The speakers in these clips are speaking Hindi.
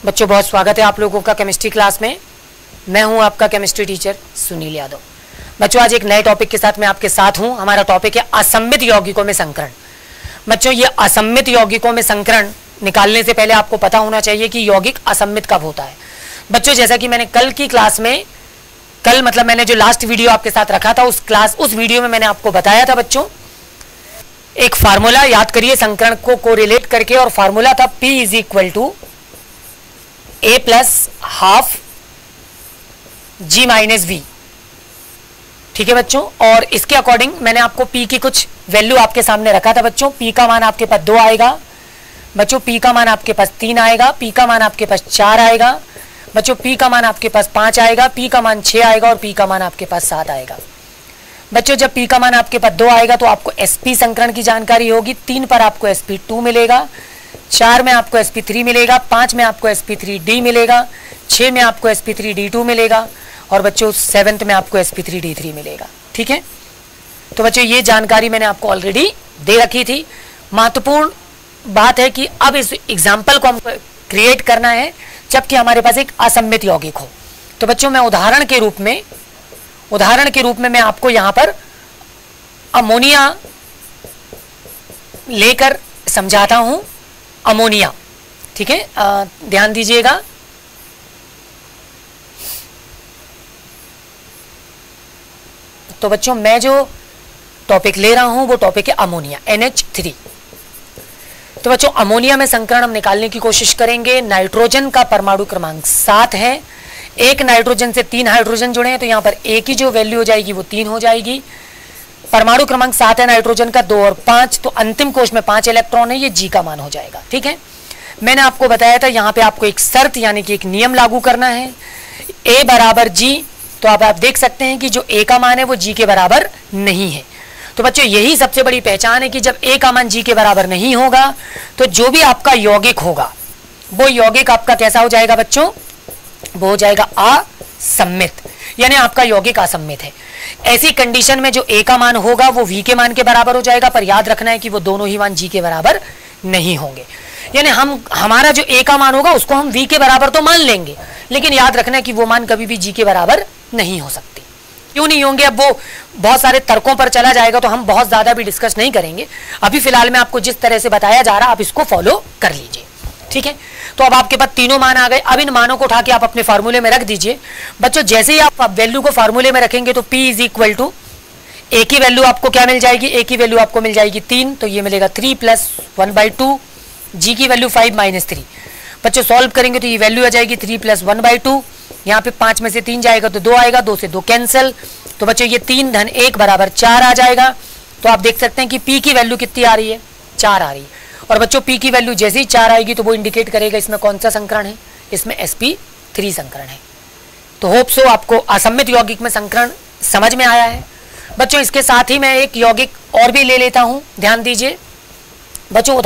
बच्चों बहुत स्वागत है आप लोगों का केमिस्ट्री क्लास में। मैं हूं आपका केमिस्ट्री टीचर सुनील यादव। बच्चों आज एक नए टॉपिक के साथ मैं आपके साथ हूं। हमारा टॉपिक है असममित यौगिकों में संकरण। बच्चों ये असममित यौगिकों में संकरण निकालने से पहले आपको पता होना चाहिए कि यौगिक असममित कब होता है। बच्चों जैसा कि मैंने कल की क्लास में मैंने जो लास्ट वीडियो आपके साथ रखा था उस वीडियो में मैंने आपको बताया था बच्चों एक फार्मूला याद करिए संकरण को कोरिलेट करके, और फार्मूला था P is equal to A plus half G minus V। ठीक है बच्चों, और इसके अकॉर्डिंग मैंने आपको P की कुछ वैल्यू आपके सामने रखा था बच्चों। P का मान आपके पास 2 आएगा बच्चों, P का मान आपके पास 3 आएगा, P का मान आपके पास 4 आएगा बच्चों, P का मान आपके पास 5 आएगा, P का मान 6 आएगा और P का मान आपके पास 7 आएगा। बच्चों जब P का मान आपके पास 2 आएगा तो आपको sp संकरण की जानकारी होगी। 3 पर आपको sp2 मिलेगा, 4 में आपको sp3 मिलेगा, 5 में आपको sp3d मिलेगा, 6 में आपको sp3d2 मिलेगा और बच्चों 7th में आपको sp3d3 मिलेगा। ठीक है, तो बच्चों ये जानकारी मैंने आपको ऑलरेडी दे रखी थी। महत्वपूर्ण बात है कि अब इस एग्जाम्पल को हमको क्रिएट करना है जबकि हमारे पास एक असममित यौगिक हो। तो बच्चों मैं उदाहरण के रूप में मैं आपको यहां पर अमोनिया लेकर समझाता हूं। अमोनिया, ठीक है, ध्यान दीजिएगा। तो बच्चों मैं जो टॉपिक ले रहा हूं वो टॉपिक है अमोनिया NH3। तो बच्चों अमोनिया में संकरण हम निकालने की कोशिश करेंगे। नाइट्रोजन का परमाणु क्रमांक 7 है। एक नाइट्रोजन से 3 हाइड्रोजन जुड़े हैं तो यहां पर एक ही जो वैल्यू हो जाएगी वो 3 हो जाएगी। परमाणु क्रमांक 7 है नाइट्रोजन का, 2 और 5, तो अंतिम कोश में 5 इलेक्ट्रॉन है, ये G का मान हो जाएगा। ठीक है, मैंने आपको बताया था यहां पे आपको एक शर्त यानी कि एक नियम लागू करना है, A बराबर G। तो आप देख सकते हैं कि जो A का मान है वो G के बराबर नहीं है। तो बच्चों यही सबसे बड़ी पहचान है कि जब A का मान G के बराबर नहीं होगा तो जो भी आपका यौगिक होगा वो यौगिक आपका कैसा हो जाएगा बच्चों, वो हो जाएगा असममित, यानी आपका यौगिक असममित है। ऐसी कंडीशन में जो A का मान होगा वो V के मान के बराबर हो जाएगा, पर याद रखना है कि वो दोनों ही मान G के बराबर नहीं होंगे। यानी हमारा जो A का मान होगा उसको हम V के बराबर तो मान लेंगे, लेकिन याद रखना है कि वो मान कभी भी G के बराबर नहीं हो सकती। क्यों नहीं होंगे, अब वो बहुत सारे तर्कों पर चला जाएगा तो हम बहुत ज्यादा भी डिस्कस नहीं करेंगे। अभी फिलहाल में आपको जिस तरह से बताया जा रहा है आप इसको फॉलो कर लीजिए। ठीक है, तो अब आपके पास तीनों मान आ गए। अब इन मानों को उठा के आप अपने फार्मूले में रख दीजिए। बच्चों जैसे ही आप वैल्यू को फार्मूले में रखेंगे तो P is equal to A की वैल्यू आपको क्या मिल जाएगी, A की वैल्यू आपको मिल जाएगी 3, तो ये मिलेगा 3 प्लस 1/2, G की वैल्यू 5 माइनस 3। बच्चों सॉल्व करेंगे तो ये वैल्यू आ जाएगी 3 प्लस 1/2, यहाँ पे 5 में से 3 जाएगा तो 2 आएगा, 2 से 2 कैंसिल, तो बच्चों ये 3 धन 1 बराबर 4 आ जाएगा। तो आप देख सकते हैं कि P की वैल्यू कितनी आ रही है, 4 आ रही है। और बच्चों P की वैल्यू जैसे ही 4 आएगी तो वो इंडिकेट करेगा इसमें कौन सा संकरण है, इसमें sp3 संकरण है। तो होप सो आपको असममित यौगिक में संकरण समझ में आया है। बच्चों इसके साथ ही मैं एक यौगिक और भी ले लेता हूं, ध्यान दीजिए बच्चों।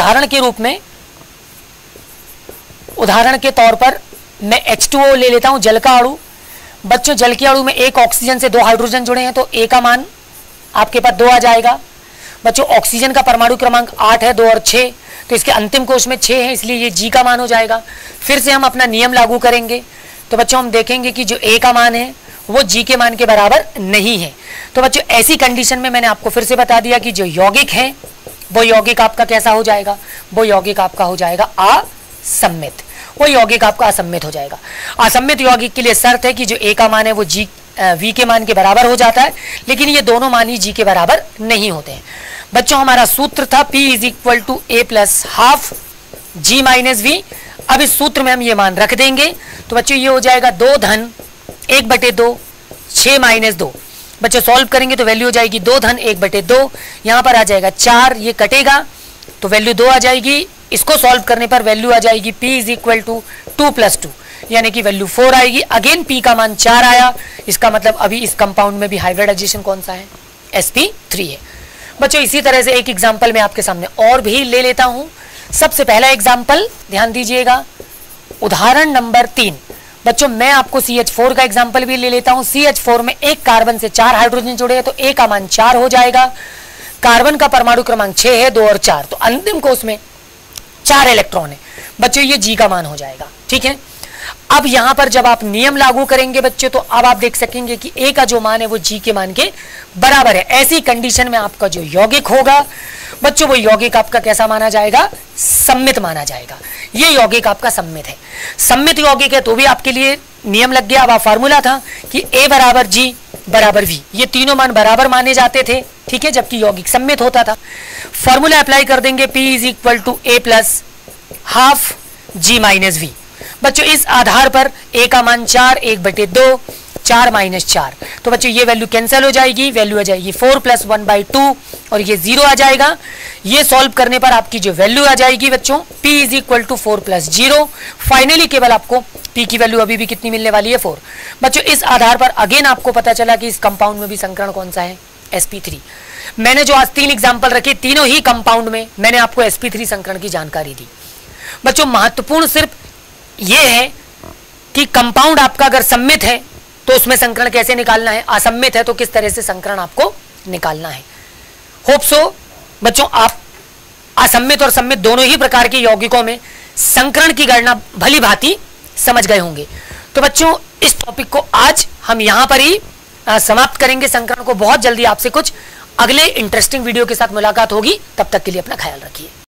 उदाहरण के तौर पर मैं H2O ले लेता हूं, जल का अणु। बच्चों जल के अणु में एक ऑक्सीजन से 2 हाइड्रोजन जुड़े हैं तो A का मान आपके पास 2 आ जाएगा। बच्चों ऑक्सीजन का परमाणु क्रमांक 8 है, 2 और 6, तो इसके अंतिम कोश में 6 है, इसलिए ये G का मान हो जाएगा। फिर से हम अपना नियम लागू करेंगे तो बच्चों हम देखेंगे कि जो A का मान है वो G के मान के बराबर नहीं है। तो बच्चों ऐसी कंडीशन में मैंने आपको फिर से बता दिया कि जो यौगिक है वो यौगिक आपका कैसा हो जाएगा, वो यौगिक आपका हो जाएगा असममित, वो यौगिक आपका असममित हो जाएगा। असममित यौगिक के लिए शर्त है कि जो A का मान है वो V के मान के बराबर हो जाता है, लेकिन ये दोनों मान ही G के बराबर नहीं होते हैं। बच्चों हमारा सूत्र था P is equal to A plus half G minus V। अब इस सूत्र में हम ये मान रख देंगे तो बच्चों ये हो जाएगा 2 धन 1/2 6 माइनस 2। बच्चों सॉल्व करेंगे तो वैल्यू हो जाएगी 2 धन 1/2, यहाँ पर आ जाएगा 4, ये कटेगा तो वैल्यू 2 आ जाएगी। इसको सॉल्व करने पर वैल्यू आ जाएगी P is equal to 2 plus 2, यानी कि वैल्यू 4 आएगी। अगेन P का मान 4 आया, इसका मतलब अभी इस कंपाउंड में भी हाइब्रिडाइजेशन कौन सा है, sp3 है। बच्चों इसी तरह से एक एग्जाम्पल मैं आपके सामने और भी ले लेता हूं। सबसे पहला एग्जाम्पल ध्यान दीजिएगा, उदाहरण नंबर 3। बच्चों मैं आपको CH4 का एग्जाम्पल भी ले लेता हूं। CH4 में एक कार्बन से 4 हाइड्रोजन जुड़े हैं तो A का मान 4 हो जाएगा। कार्बन का परमाणु क्रमांक 6 है, 2 और 4, तो अंतिम कोश में 4 इलेक्ट्रॉन है बच्चों, ये G का मान हो जाएगा। ठीक है, अब यहां पर जब आप नियम लागू करेंगे बच्चों, तो अब आप देख सकेंगे कि A का जो मान है वो G के मान के बराबर है। ऐसी कंडीशन में आपका जो यौगिक होगा बच्चों, वो यौगिक आपका कैसा माना जाएगा? सम्मित माना जाएगा। ये यौगिक आपका सम्मित है। सम्मित यौगिक है तो भी आपके लिए नियम लग गया। अब आप फार्मूला था कि A बराबर G बराबर V, ये तीनों मान बराबर माने जाते थे। ठीक है, जबकि यौगिक सम्मित होता था। फॉर्मूला अप्लाई कर देंगे, P is equal to A plus half G minus V। बच्चों इस आधार पर A का मान 4, 1/2, 4 माइनस 4, तो बच्चों ये वैल्यू कैंसिल हो जाएगी, वैल्यू आ जाएगी 4 प्लस 1/2 और ये 0 आ जाएगा। ये सॉल्व करने पर आपकी जो वैल्यू आ जाएगी बच्चों, P is equal to 4 plus 0। Finally केवल आपको P की वैल्यू अभी भी कितनी मिलने वाली है? 4। बच्चों इस आधार पर अगेन आपको पता चला कि इस कंपाउंड में भी संकरण कौन सा है? sp3। मैंने जो आज 3 एग्जाम्पल रखे, तीनों ही कंपाउंड में मैंने आपको sp3 संकरण की जानकारी दी। बच्चों महत्वपूर्ण सिर्फ ये है कि कंपाउंड आपका अगर सम्मित है तो उसमें संकरण कैसे निकालना है, असम्मित है तो किस तरह से संकरण आपको निकालना है। होप सो बच्चों आप असम्मित और सम्मित दोनों ही प्रकार के यौगिकों में संकरण की गणना भली भांति समझ गए होंगे। तो बच्चों इस टॉपिक को आज हम यहां पर ही समाप्त करेंगे। संकरण को बहुत जल्दी आपसे कुछ अगले इंटरेस्टिंग वीडियो के साथ मुलाकात होगी। तब तक के लिए अपना ख्याल रखिए।